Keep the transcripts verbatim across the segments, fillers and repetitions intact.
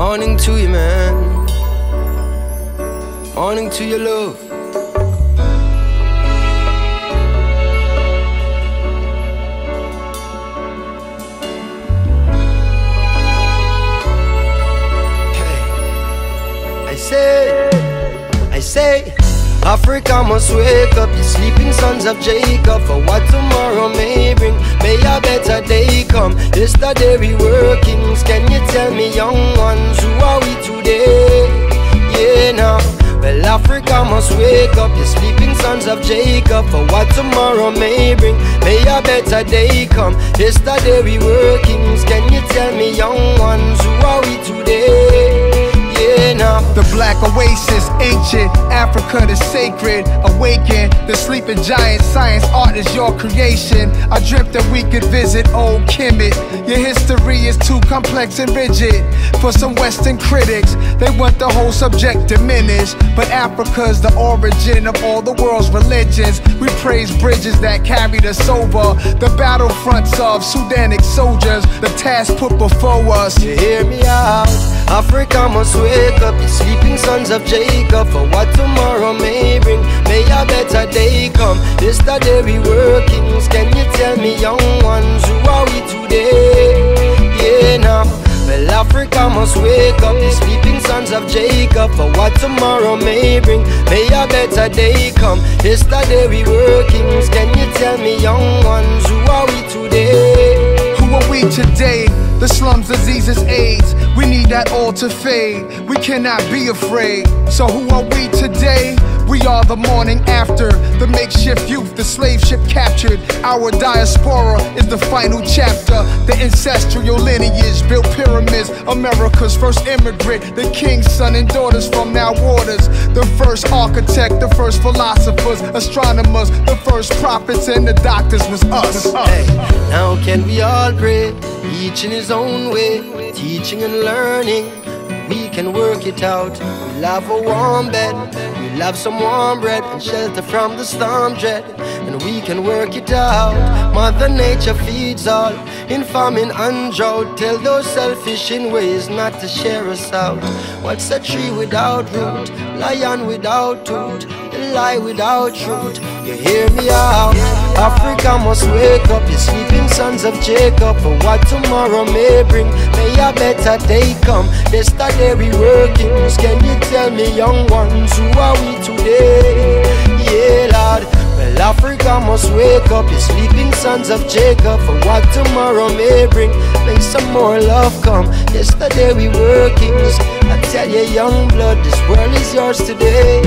Morning to you, man. Morning to your love. Hey, I say, I say, Africa must wake up, you sleeping sons of Jacob, for what tomorrow may bring. May a better day come. Yesterday we were kings. Can you tell me, young ones, who are we today? Yeah, now. Well, Africa must wake up, you sleeping sons of Jacob, for what tomorrow may bring. May a better day come. Yesterday we were kings. Can you tell me, young ones, who are we today? Yeah, now. The black oasis, ancient Africa, the sacred. Awaken, the sleeping giant. Science, art is your creation. I dreamt that we could visit old Kemet. Your history is too complex and rigid for some Western critics. They want the whole subject diminished, but Africa's the origin of all the world's religions. We praise bridges that carried us over the battlefronts of Sudanic soldiers, the task put before us. You hear me out? Africa must wake up, you sleeping sons of Jacob, for what tomorrow may bring. May a better day come. Yesterday we were kings. Can you tell me, young ones, who are we today? Yeah, now. Well, Africa must wake up, you sleeping sons of Jacob, for what tomorrow may bring. May a better day come. Yesterday we were kings. Can you tell me, young ones, who are we today? Who are we today? The slums, diseases, AIDS. We need that all to fade. We cannot be afraid. So who are we today? We are the morning after. The makeshift youth, the slave ship captured. Our diaspora is the final chapter. The ancestral lineage built pyramids. America's first immigrant. The king's son and daughters from now waters. The first architect, the first philosophers, astronomers. The first prophets and the doctors was us. Hey, now can we all pray, each in his own way, teaching and learning. We can work it out. We'll have a warm bed, we'll have some warm bread and shelter from the storm dread, and we can work it out. Mother Nature feeds all in famine and drought. Tell those selfish in ways not to share us out. What's a tree without root? Lion without tooth? The lie without truth? You hear me out? Africa must wake up, you sleeping sons of Jacob, for what tomorrow may bring. May a better day come. Yesterday we were kings. Can you tell me, young ones, who are we today? Yeah, Lord. Well, Africa must wake up, you sleeping sons of Jacob, for what tomorrow may bring. May some more love come. Yesterday we were kings. I tell you, young blood, this world is yours today.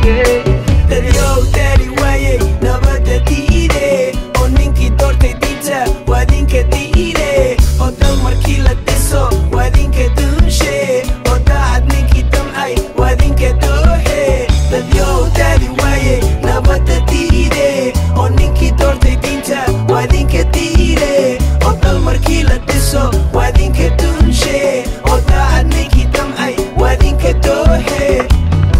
Yo, daddy, why never the tire? On Ninky Dorte Dita, Wadin Ketire, Hotel Markila Teso, Wadin Ketushe, Hotel Ninky Dum I, Wadin Ketuhe. Yo, daddy, why never the tire? On Ninky Dorte Dita, Wadin Ketire, Hotel Markila Teso, Wadin Ketushe, Hotel Ninky Dum I, Wadin Ketuhe.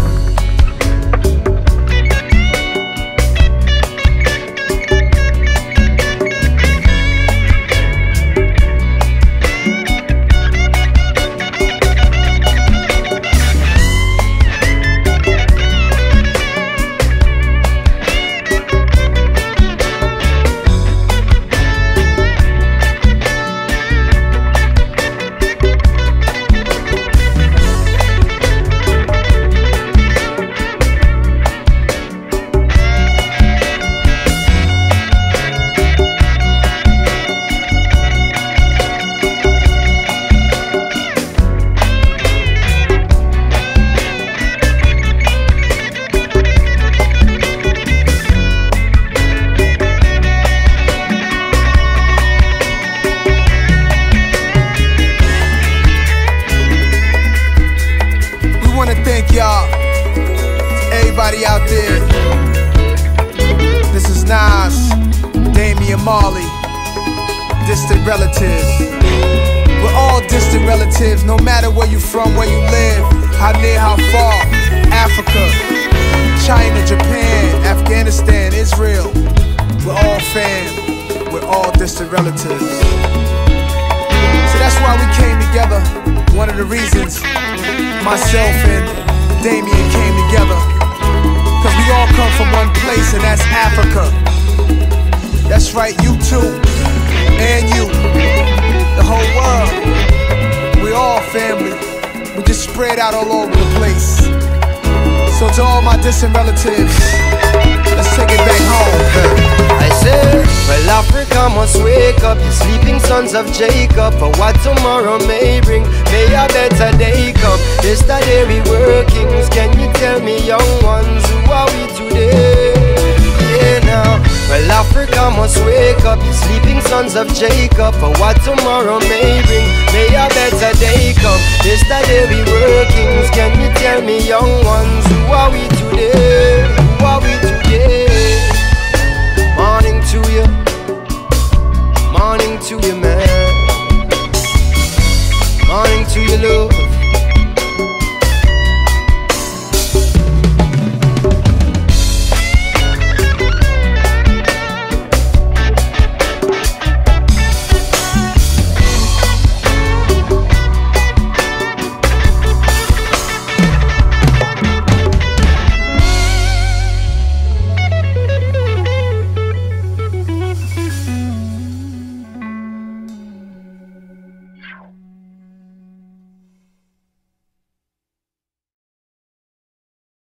Everybody out there, this is Nas, Damian Marley, distant relatives. We're all distant relatives, no matter where you from, where you live, how near, how far. Africa, China, Japan, Afghanistan, Israel. We're all fam, we're all distant relatives. So that's why we came together. one of the reasons myself and Damien came together, cause we all come from one place, and that's Africa. That's right, you too, and you, the whole world. We all family. We just spread out all over the place. So to all my distant relatives, let's take it back home. I say, well, Africa must wake up, the sleeping sons of Jacob, for what tomorrow may bring. May a better day come. Yesterday we were kings. Can you tell me, young ones, who are we today? Yeah, now. Well, Africa must wake up, the sleeping sons of Jacob, for what tomorrow may bring. May a better day come. Yesterday we were kings. Can you tell me, young ones, who are we today? Who are we today?